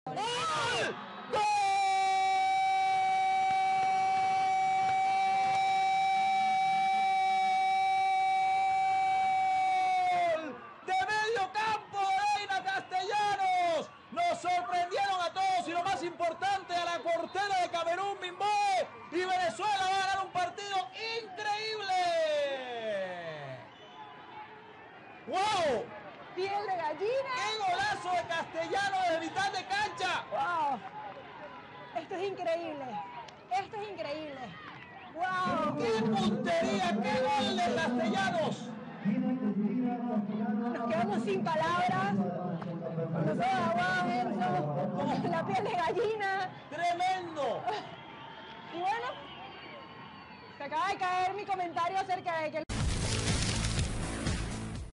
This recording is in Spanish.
¡Gol! ¡Gol! ¡De medio campo, Reina Castellanos! Nos sorprendieron a todos y lo más importante, a la portera de Camerún, Minboe, y Venezuela va a ganar un partido increíble. ¡Wow! ¡Piel de gallina! ¡Qué golazo de Castellanos desde mitad de cancha! ¡Wow! Esto es increíble. Esto es increíble. ¡Wow! ¡Qué puntería! ¡Qué gol de Castellanos! Nos quedamos sin palabras. Nosotros aguados, Enzo. La piel de gallina. ¡Tremendo! Y bueno, se acaba de caer mi comentario acerca de que